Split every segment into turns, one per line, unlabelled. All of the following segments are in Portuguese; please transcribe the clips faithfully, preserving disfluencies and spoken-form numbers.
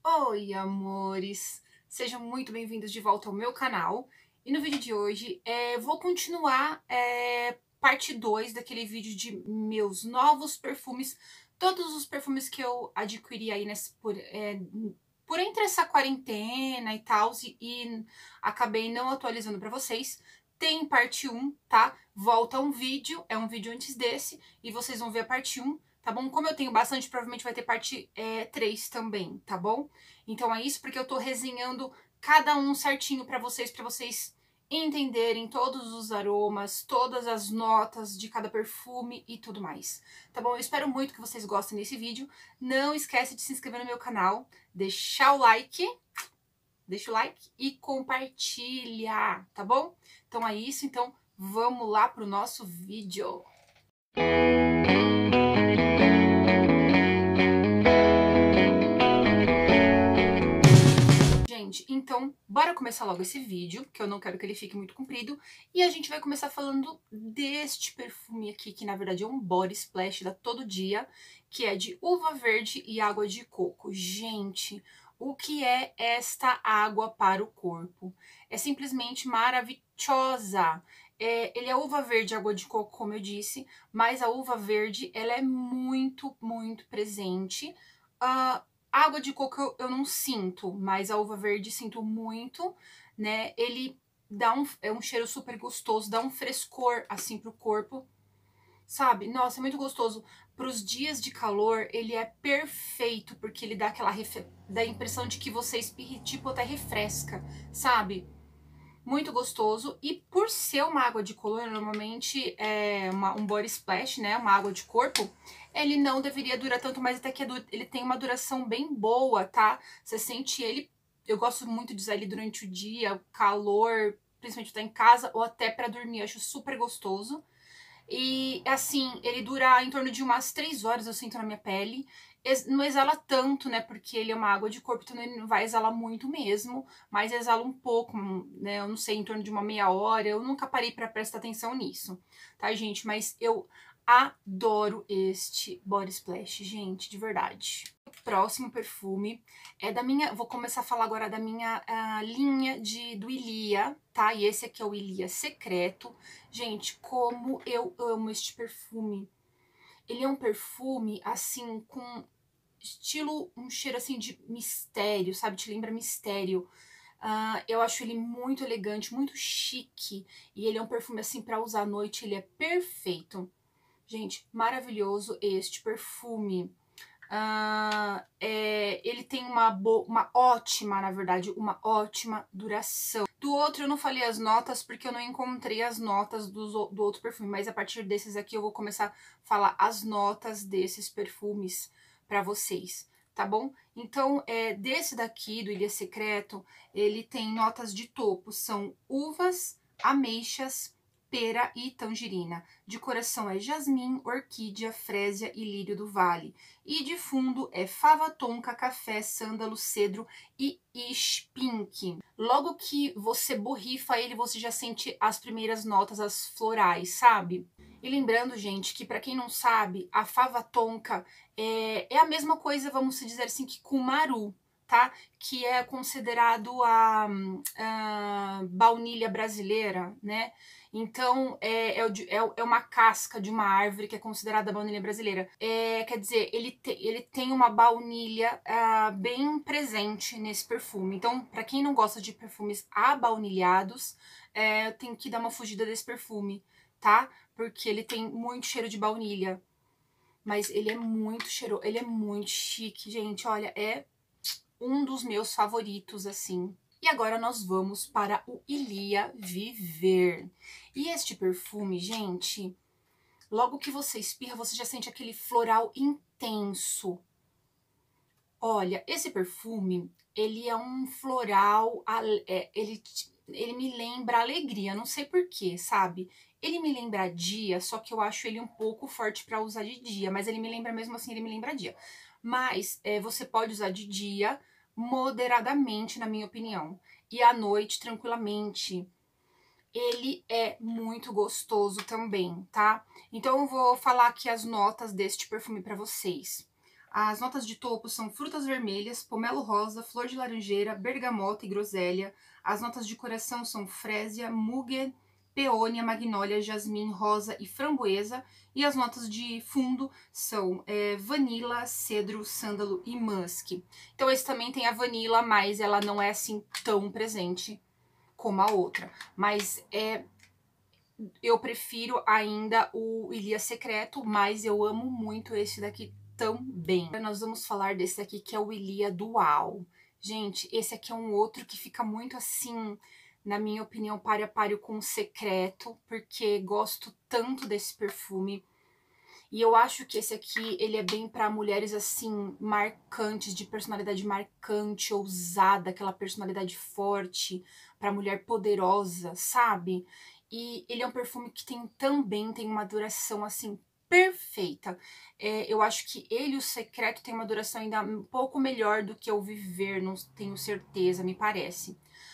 Oi, amores! Sejam muito bem-vindos de volta ao meu canal. E no vídeo de hoje, é, vou continuar é, parte dois daquele vídeo de meus novos perfumes. Todos os perfumes que eu adquiri aí nesse, por, é, por entre essa quarentena e tal, e, e acabei não atualizando pra vocês. Tem parte um, tá? Volta um vídeo, é um vídeo antes desse, e vocês vão ver a parte um. Tá bom? Como eu tenho bastante, provavelmente vai ter parte é, três também, tá bom? Então é isso, porque eu tô resenhando cada um certinho pra vocês, pra vocês entenderem todos os aromas, todas as notas de cada perfume e tudo mais. Tá bom? Eu espero muito que vocês gostem desse vídeo. Não esquece de se inscrever no meu canal, deixar o like, deixa o like e compartilha, tá bom? Então é isso, então vamos lá pro nosso vídeo. Gente, então, bora começar logo esse vídeo, que eu não quero que ele fique muito comprido. E a gente vai começar falando deste perfume aqui, que na verdade é um body splash da Todo Dia, que é de uva verde e água de coco. Gente, o que é esta água para o corpo? É simplesmente maravilhosa. É, ele é uva verde e água de coco, como eu disse, mas a uva verde, ela é muito, muito presente. Uh, Água de coco eu, eu não sinto, mas a uva verde sinto muito, né? Ele dá um, é um cheiro super gostoso, dá um frescor assim pro corpo, sabe? Nossa, é muito gostoso. Pros dias de calor, ele é perfeito, porque ele dá aquela dá a impressão de que você espirra, tipo, até refresca, sabe? Muito gostoso. E por ser uma água de colônia, normalmente é uma, um body splash, né? Uma água de corpo, ele não deveria durar tanto, mas até que ele tem uma duração bem boa, tá? Você sente ele... Eu gosto muito de usar ele durante o dia, calor, principalmente estar em casa, ou até pra dormir. Eu acho super gostoso. E, assim, ele dura em torno de umas três horas, eu sinto na minha pele. Não exala tanto, né, porque ele é uma água de corpo, então ele não vai exalar muito mesmo, mas exala um pouco, né, eu não sei, em torno de uma meia hora. Eu nunca parei pra prestar atenção nisso, tá, gente? Mas eu adoro este body splash, gente, de verdade. O próximo perfume é da minha... Vou começar a falar agora da minha uh, linha de, do Ilia, tá? E esse aqui é o Ilia Secreto. Gente, como eu amo este perfume. Ele é um perfume, assim, com estilo, um cheiro, assim, de mistério, sabe? Te lembra mistério. Uh, eu acho ele muito elegante, muito chique. E ele é um perfume, assim, pra usar à noite, ele é perfeito. Gente, maravilhoso este perfume. Uh, é, ele tem uma, uma ótima, na verdade, uma ótima duração. Do outro eu não falei as notas porque eu não encontrei as notas do, do outro perfume, mas a partir desses aqui eu vou começar a falar as notas desses perfumes pra vocês, tá bom? Então, é, desse daqui, do Ilia Secreto, ele tem notas de topo, são uvas, ameixas, pera e tangerina. De coração é jasmim, orquídea, frésia e lírio do vale. E de fundo é fava tonka, café, sândalo, cedro e ish pink. Logo que você borrifa ele, você já sente as primeiras notas, as florais, sabe? E lembrando, gente, que pra quem não sabe, a fava tonka é, é a mesma coisa, vamos dizer assim, que com maru, tá? Que é considerado a, a baunilha brasileira, né? Então, é, é, é uma casca de uma árvore que é considerada a baunilha brasileira. É, quer dizer, ele, te, ele tem uma baunilha uh, bem presente nesse perfume. Então, pra quem não gosta de perfumes abaunilhados, é, tem que dar uma fugida desse perfume, tá? Porque ele tem muito cheiro de baunilha. Mas ele é muito cheiroso, ele é muito chique, gente. Olha, é um dos meus favoritos, assim. E agora nós vamos para o Ilia Viver. E este perfume, gente, logo que você espirra, você já sente aquele floral intenso. Olha, esse perfume, ele é um floral, é, ele, ele me lembra alegria, não sei porquê, sabe? Ele me lembra dia, só que eu acho ele um pouco forte pra usar de dia, mas ele me lembra mesmo assim, ele me lembra dia. Mas é, você pode usar de dia moderadamente, na minha opinião. E à noite, tranquilamente. Ele é muito gostoso também, tá? Então eu vou falar aqui as notas deste perfume pra vocês. As notas de topo são frutas vermelhas, pomelo rosa, flor de laranjeira, bergamota e groselha. As notas de coração são frésia, muguet, peônia, magnólia, jasmim, rosa e framboesa. E as notas de fundo são é, vanila, cedro, sândalo e musk. Então esse também tem a vanila, mas ela não é assim tão presente como a outra. Mas é, eu prefiro ainda o Ilia Secreto, mas eu amo muito esse daqui também. Nós vamos falar desse daqui que é o Ilia Dual. Gente, esse aqui é um outro que fica muito assim, na minha opinião, páreo a páreo com o Secreto, porque gosto tanto desse perfume. E eu acho que esse aqui, ele é bem para mulheres assim, marcantes, de personalidade marcante, ousada, aquela personalidade forte, para mulher poderosa, sabe? E ele é um perfume que tem também tem uma duração assim perfeita. É, eu acho que ele e o Secreto tem uma duração ainda um pouco melhor do que o Viver, não tenho certeza, me parece.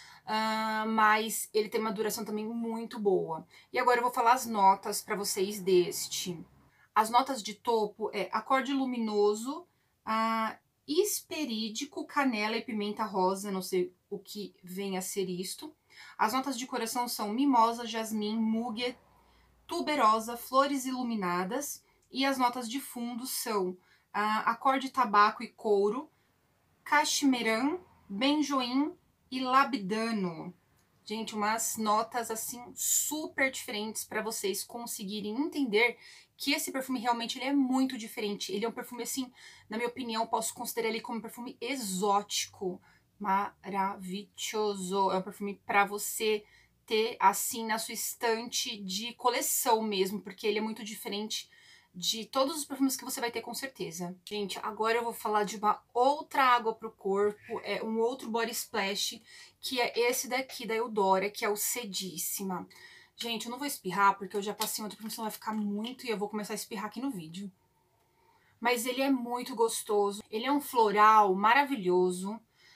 Uh, mas ele tem uma duração também muito boa. E agora eu vou falar as notas para vocês deste. As notas de topo é acorde luminoso, uh, esperídico, canela e pimenta rosa, não sei o que vem a ser isto. As notas de coração são mimosa, jasmim, muguet, tuberosa, flores iluminadas. E as notas de fundo são uh, acorde tabaco e couro, cachimeran, benjoim e labdano. Gente, umas notas assim super diferentes para vocês conseguirem entender que esse perfume realmente ele é muito diferente. Ele é um perfume assim, na minha opinião, posso considerar ele como um perfume exótico, maravilhoso. É um perfume para você ter assim na sua estante de coleção mesmo, porque ele é muito diferente de todos os perfumes que você vai ter com certeza. Gente, agora eu vou falar de uma outra água pro corpo, é um outro body splash, que é esse daqui da Eudora, que é o Cedíssima. Gente, eu não vou espirrar, porque eu já passei outro perfume, senão vai ficar muito e eu vou começar a espirrar aqui no vídeo. Mas ele é muito gostoso, ele é um floral maravilhoso.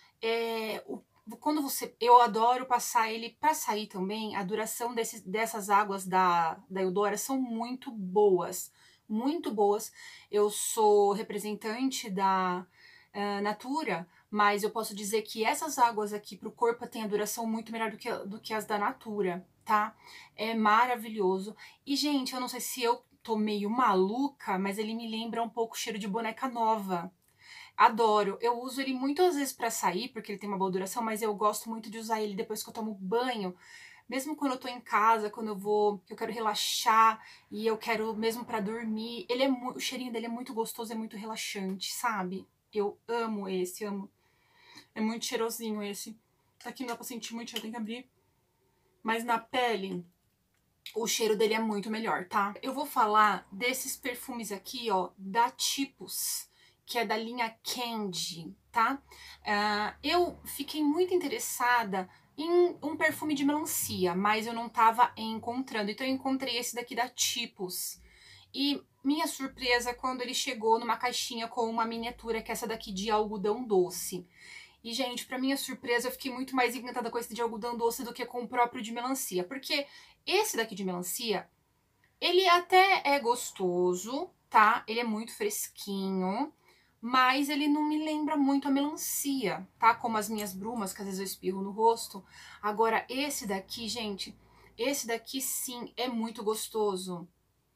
É, o, quando você, eu adoro passar ele para sair também, a duração desse, dessas águas da, da Eudora são muito boas. Muito boas. Eu sou representante da uh, Natura, mas eu posso dizer que essas águas aqui pro corpo têm a duração muito melhor do que, do que as da Natura, tá? É maravilhoso. E, gente, eu não sei se eu tô meio maluca, mas ele me lembra um pouco o cheiro de boneca nova. Adoro. Eu uso ele muitas vezes pra sair, porque ele tem uma boa duração, mas eu gosto muito de usar ele depois que eu tomo banho. Mesmo quando eu tô em casa, quando eu vou, eu quero relaxar e eu quero mesmo pra dormir, ele é o cheirinho dele é muito gostoso, é muito relaxante, sabe? Eu amo esse, amo. É muito cheirosinho esse. Aqui não dá pra sentir muito, já tem que abrir. Mas na pele, o cheiro dele é muito melhor, tá? Eu vou falar desses perfumes aqui, ó, da Tipos, que é da linha Candy, tá? Uh, eu fiquei muito interessada em um perfume de melancia, mas eu não tava encontrando. Então eu encontrei esse daqui da Tipos. E minha surpresa quando ele chegou numa caixinha com uma miniatura, que é essa daqui de algodão doce. E, gente, pra minha surpresa, eu fiquei muito mais encantada com esse de algodão doce do que com o próprio de melancia. Porque esse daqui de melancia, ele até é gostoso, tá? Ele é muito fresquinho, mas ele não me lembra muito a melancia, tá? Como as minhas brumas, que às vezes eu espirro no rosto. Agora, esse daqui, gente, esse daqui sim é muito gostoso.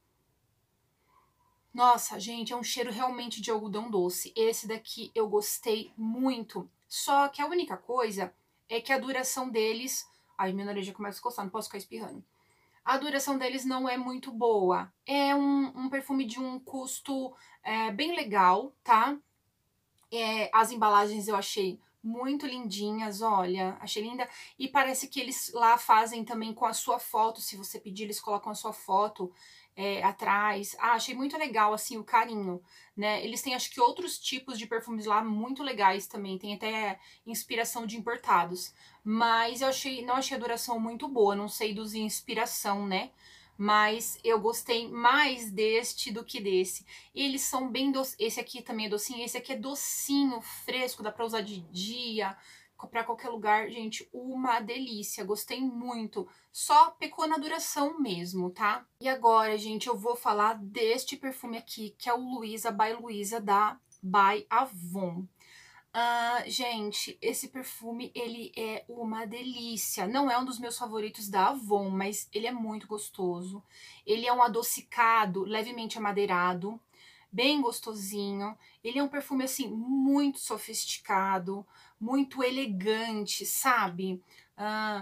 Nossa, gente, é um cheiro realmente de algodão doce. Esse daqui eu gostei muito. Só que a única coisa é que a duração deles... Ai, minha nariz já começa a coçar, não posso ficar espirrando. A duração deles não é muito boa. É um, um perfume de um custo é, bem legal, tá? É, as embalagens eu achei muito lindinhas, olha, achei linda. E parece que eles lá fazem também com a sua foto, se você pedir, eles colocam a sua foto é, atrás. Ah, achei muito legal, assim, o carinho, né? Eles têm, acho que, outros tipos de perfumes lá muito legais também, tem até inspiração de importados. Mas eu achei, não achei a duração muito boa, não sei dos inspiração, né? Mas eu gostei mais deste do que desse. Eles são bem doces. Esse aqui também é docinho. Esse aqui é docinho, fresco, dá pra usar de dia, pra qualquer lugar. Gente, uma delícia. Gostei muito. Só pecou na duração mesmo, tá? E agora, gente, eu vou falar deste perfume aqui, que é o Luisa by Luisa da by Avon. Ah, gente, esse perfume, ele é uma delícia. Não é um dos meus favoritos da Avon, mas ele é muito gostoso. Ele é um adocicado, levemente amadeirado, bem gostosinho. Ele é um perfume, assim, muito sofisticado, muito elegante, sabe? Ah,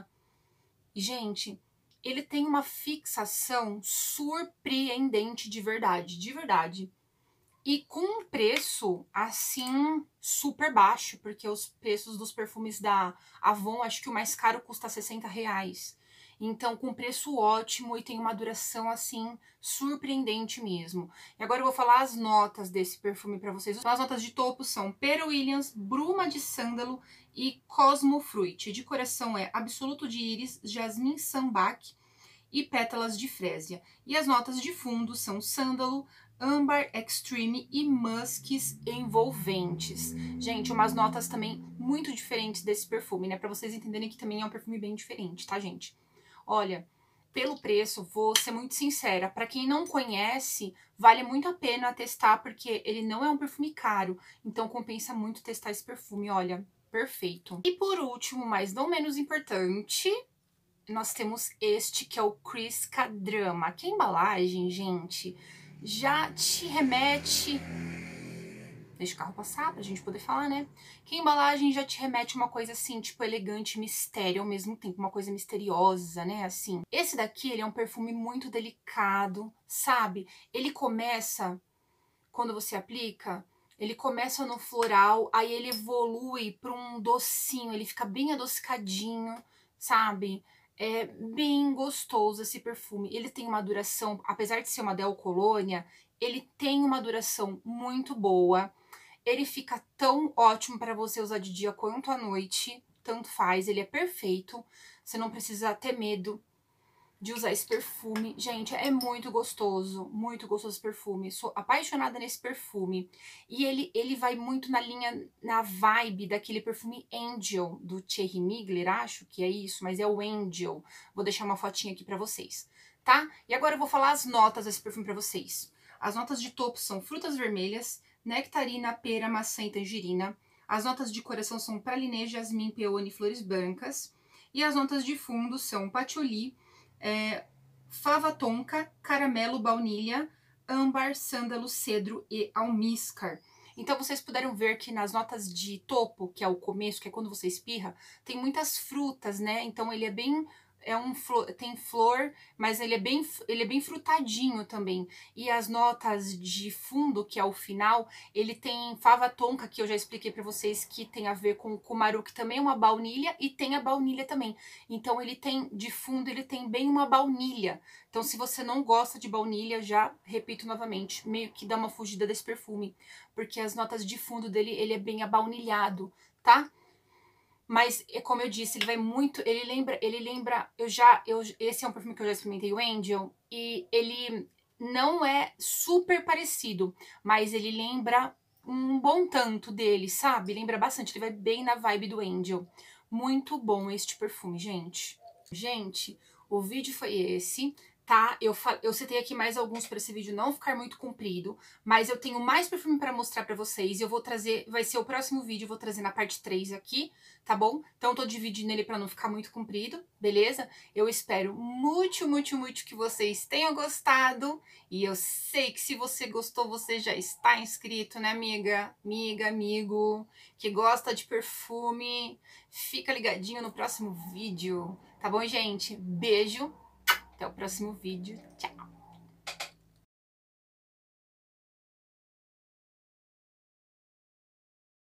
gente, ele tem uma fixação surpreendente de verdade, de verdade. E com um preço, assim, super baixo, porque os preços dos perfumes da Avon, acho que o mais caro custa sessenta reais. Então, com preço ótimo e tem uma duração, assim, surpreendente mesmo. E agora eu vou falar as notas desse perfume pra vocês. Então, as notas de topo são Pera Williams, Bruma de Sândalo e Cosmo Fruit. De coração é Absoluto de Íris, Jasmim Sambac e Pétalas de Frésia. E as notas de fundo são Sândalo, Âmbar Extreme e Musques Envolventes. Gente, umas notas também muito diferentes desse perfume, né? Pra vocês entenderem que também é um perfume bem diferente, tá, gente? Olha, pelo preço, vou ser muito sincera, pra quem não conhece, vale muito a pena testar, porque ele não é um perfume caro, então compensa muito testar esse perfume, olha, perfeito. E por último, mas não menos importante, nós temos este que é o Crisca Drama. Que a embalagem, gente, já te remete... Deixa o carro passar pra gente poder falar, né? Que a embalagem já te remete uma coisa assim, tipo elegante, mistério ao mesmo tempo, uma coisa misteriosa, né? Assim. Esse daqui, ele é um perfume muito delicado, sabe? Ele começa, quando você aplica, ele começa no floral, aí ele evolui para um docinho, ele fica bem adocicadinho, sabe? É bem gostoso esse perfume. Ele tem uma duração, apesar de ser uma Del Colônia, ele tem uma duração muito boa. Ele fica tão ótimo para você usar de dia quanto à noite, tanto faz, ele é perfeito. Você não precisa ter medo de usar esse perfume. Gente, é muito gostoso, muito gostoso esse perfume. Sou apaixonada nesse perfume. E ele, ele vai muito na linha, na vibe daquele perfume Angel, do Thierry Mugler, acho que é isso, mas é o Angel. Vou deixar uma fotinha aqui pra vocês, tá? E agora eu vou falar as notas desse perfume pra vocês. As notas de topo são frutas vermelhas, nectarina, pera, maçã e tangerina. As notas de coração são pralinê, jasmim, peony e flores brancas. E as notas de fundo são patchouli, É, fava tonka, caramelo, baunilha, âmbar, sândalo, cedro e almíscar. Então, vocês puderam ver que nas notas de topo, que é o começo, que é quando você espirra, tem muitas frutas, né? Então, ele é bem... É um flor, tem flor, mas ele é, bem, ele é bem frutadinho também. E as notas de fundo, que é o final, ele tem fava tonka, que eu já expliquei pra vocês, que tem a ver com o kumaru, que também é uma baunilha, e tem a baunilha também. Então, ele tem, de fundo, ele tem bem uma baunilha. Então, se você não gosta de baunilha, já repito novamente, meio que dá uma fugida desse perfume. Porque as notas de fundo dele, ele é bem abaunilhado, tá? Mas, como eu disse, ele vai muito... Ele lembra... Ele lembra... Eu já... Eu, esse é um perfume que eu já experimentei, o Angel. E ele não é super parecido. Mas ele lembra um bom tanto dele, sabe? Lembra bastante. Ele vai bem na vibe do Angel. Muito bom este perfume, gente. Gente, o vídeo foi esse, tá? Eu, eu citei aqui mais alguns para esse vídeo não ficar muito comprido, mas eu tenho mais perfume para mostrar para vocês e eu vou trazer, vai ser o próximo vídeo, eu vou trazer na parte três aqui, tá bom? Então eu tô dividindo ele para não ficar muito comprido, beleza? Eu espero muito, muito, muito que vocês tenham gostado e eu sei que se você gostou, você já está inscrito, né, amiga? Amiga, amigo, que gosta de perfume, fica ligadinho no próximo vídeo, tá bom, gente? Beijo! Até o próximo vídeo. Tchau!